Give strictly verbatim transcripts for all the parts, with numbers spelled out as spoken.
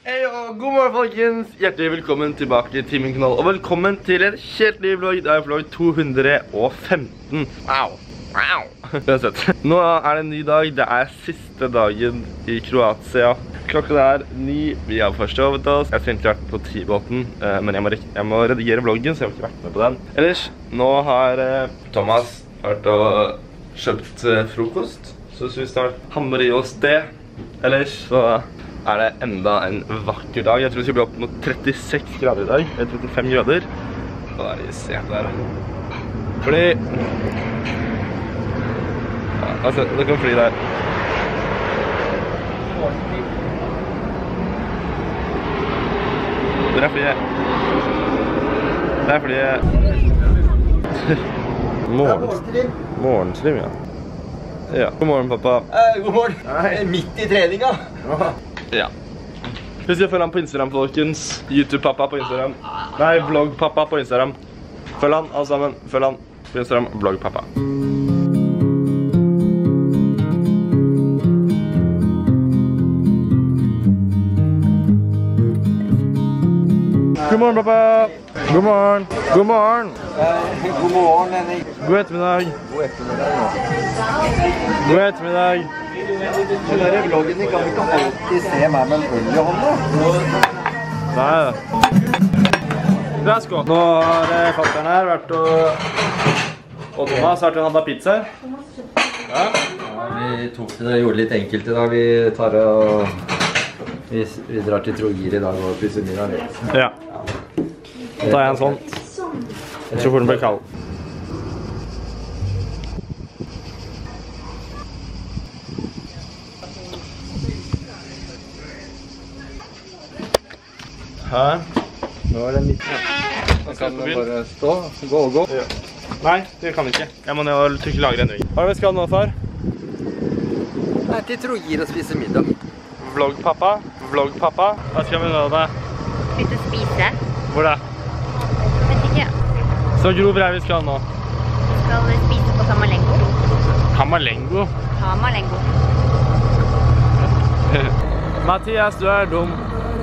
Hei og god morgen folkens, hjertelig velkommen tilbake til min kanal og velkommen til en helt ny vlogg. Det er vlogg to hundre og femten. Wow, wow. Uansett, nå er det en ny dag, det er siste dagen i Kroatia. Klokken er ni, vi har forstått oss. Jeg skulle egentlig vært på ti-båten, men jeg må, jeg må redigere vloggen, så jeg har ikke vært med på den. Ellers, nå har Thomas vært og kjøpt frokost, så skal vi snart hamre i oss det. Ellers så er det enda en vakker dag. Jeg tror det skal bli opp mot trettiseks grader i dag, eller trettifem grader. Bare se der. Fordi... Ja, altså, det kan fly der. Der er flyet. Der er flyet. Morgen. Morgenstream, ja. Ja, god morgen, pappa. Eh, god morgen. Nei, midt i treninga. Ja. Husk å følge han på Instagram, folkens. YouTube-pappa på Instagram. Nei, vlogg-pappa på Instagram. Følg han, alle sammen. Følg han på Instagram, vlogg-pappa. God morgen, pappa. God morgen. God morgen. Eh, god morgen, Henning. God ettermiddag. God ettermiddag. God ettermiddag. Den der vloggen din kan vi ikke alltid se meg med en øl i hånda. Nei. Vær så god. Nå har fatteren her vært og... Og Thomas har vært og handlet pizza. Ja. Ja, vi tok det, gjorde det litt enkelt i dag. Vi tar og... Vi, vi drar til Trogir i dag og spiser middag litt. Ja. Da tar jeg en sånn. Jeg tror den blir kald. Her. Nå er det midt. Da kan den bare stå, gå og gå. Ja. Nei, det kan ikke. Jeg må ned og trykke lagreendring. Hva er det vi skal nå, far? Nei, til Trogir og spise middag. Vlogg-pappa. Vlogg-pappa. Hva skal vi nå da? Ut og spise. Hvor da? Vet ikke. Så grov er vi skal nå. Vi skal spise på Kamalengo. Kamalengo? Kamalengo. Mathias, du er dum.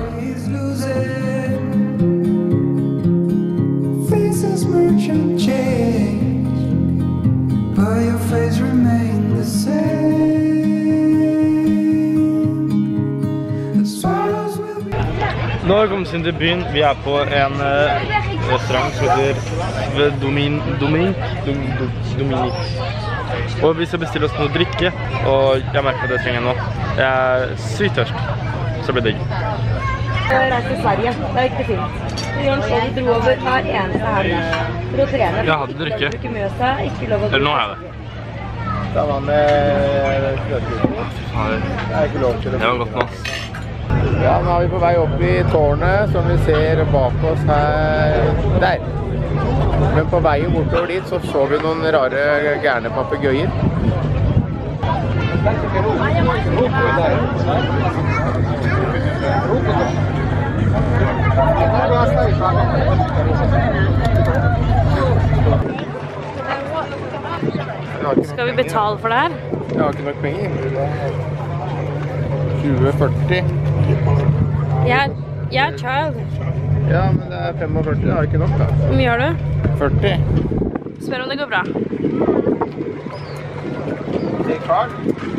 Faces merchant change, but your face remain the same. The swallows will be. Nå har vi kommet inn til byen. Vi er på en uh, restaurant som heter Domin... Domin... Dom, Dom, Dominique. Og vi skal bestille oss noe å drikke, og jeg merker at jeg trenger nå. Jeg er sykt tørst, så det blir digg. Jeg reiste til Sverige, det er ikke fint. Jørn Skjold dro over hver eneste helg for å trene. Jeg hadde drikke. Ikke møse, ikke lov å drikke. Eller nå er jeg det. Da var med fløtekutten. Fy fader. Det er ikke lov til Det var godt nå. Ja, nå er vi på vei opp i tårnet, som vi ser bak oss her. Der. Men på veien bortover dit så så vi noen rare gærne papegøyer. Skal vi betale for det her? Jeg har ikke nok penger. tjue førti. Jeg, jeg er child. Ja, men det er femogførti, det har ikke nok da. Hvor mye har du? førti. Spør om det går bra. Det er klart.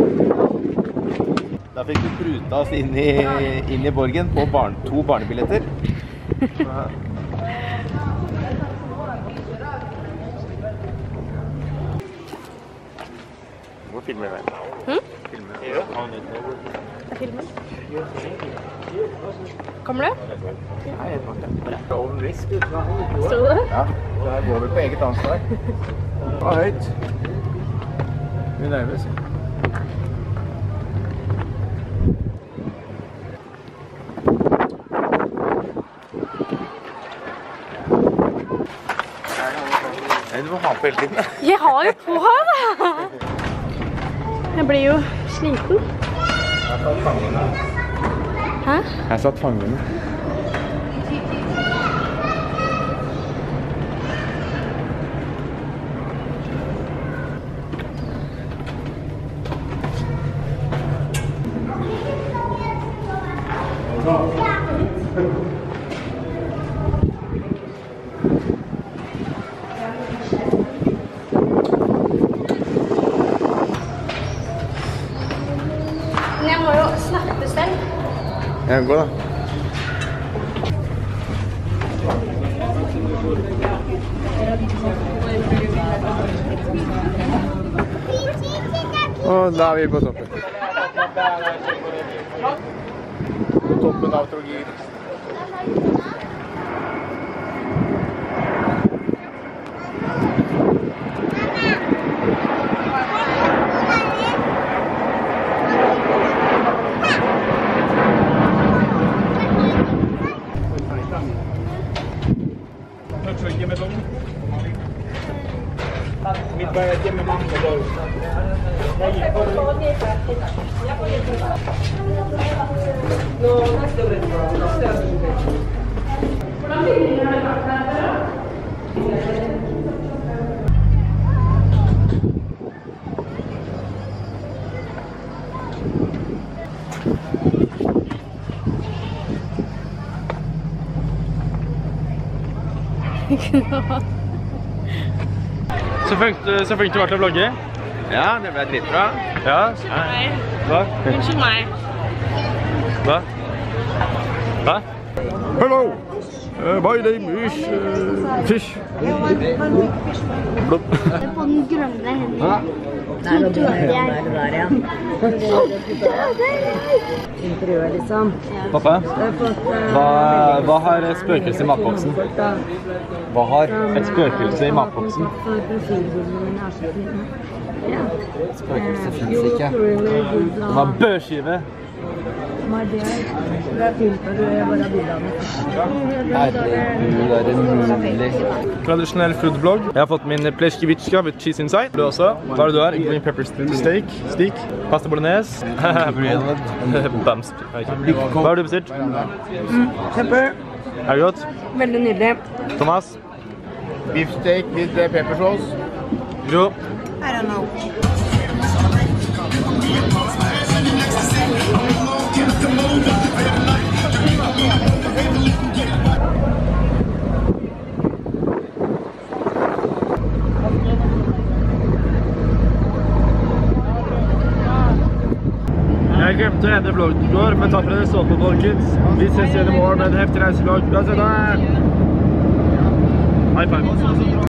Da fikk vi pruta oss inn i, inn i borgen på barn, to barnebilletter. Hvor filmer vi det? Hm? Filmer. Jeg filmer. Kommer du? Nei, jeg vet ikke. Own risk. Stod du det? Ja, det går vel på eget ansvar. Det var høyt. Vi nærmer oss. Nei, du må ha på hele tiden. Jeg har jo på da! Jeg blir jo sliten. Her satt fangene. Hæ? Her satt fangene. Yeah. Men jeg må jo snakke selv. Ja, gå da. Og da er vi på toppen. På toppen av Trogir. Så flink, så flink du var til å vlogge? Ja, det ble dritbra. Ja? Hva? Unnskyld meg. Hva? Hva? Hello! Uh, my name is uh, Fish. Blå. På den grønne hendene. Nei, nå tror jeg det er der, ja. Intervjuet, liksom. Pappa, hva, hva har spøkelset i matboksen? Hva har et spøkelse i matboksen? Spøkelse finnes ikke. Det var bøskive. Herregud, er det mulig? Tradisjonell foodblogg. Jeg har fått min pleskivitska with cheese inside. Du også. Hva er det du har? Green pepper steak. Steak. Pasta bolognese. Bams. Hva har du bestilt? Pepper. Er det godt? Veldig nydelig. Thomas? Beef steak with uh, pepper sauce. Jo. I don't know. Jeg glemte å endre vloggen i går, men takk for at dere så på, folkens. Vi ses igjen i morgen med en heftig reiseblogg. La oss se da! High five.